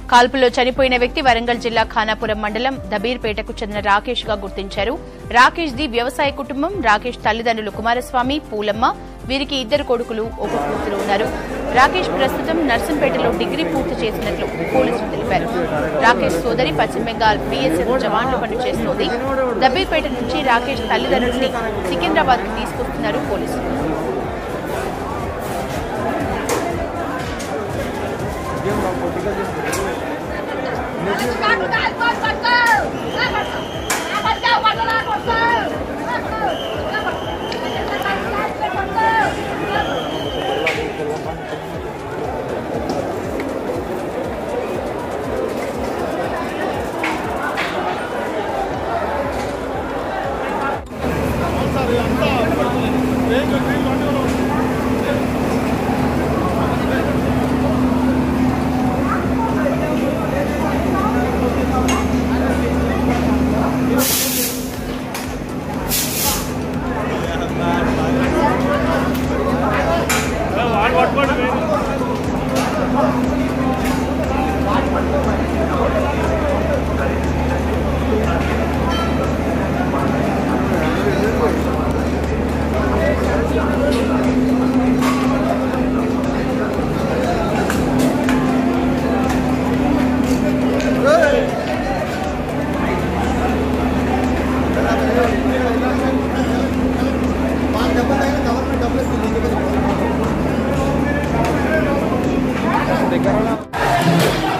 కాల్పుల్లో చనిపోయిన వ్యక్తి వరంగల్ జిల్లా ఖానాపురం మండలం దబీర్పేటకు చెందిన రాకేష్ గా గుర్తించారు. రాకేష్ ది వ్యవసాయ కుటుంబం. రాకేష్ తల్లిదండ్రులు కుమారస్వామి, పూలమ్మ. వీరికి 2 కొడుకులు, 1 కూతురు ఉన్నారు. రాకేష్ ప్రస్తుతం నర్సంపేటలో డిగ్రీ పూర్తి చేసినట్లు పోలీసులు తెలిపారు. రాకేష్ సోదరి పశ్చిమ బెంగాల్ బీఎస్ఎఫ్ జవాన్లు పనిచేస్తోంది. దబీర్పేట నుంచి రాకేష్ తల్లిదండ్రుల్ని సికింద్రాబాద్ కు తీసుకొస్తున్నారు పోలీసులు. దగ్గర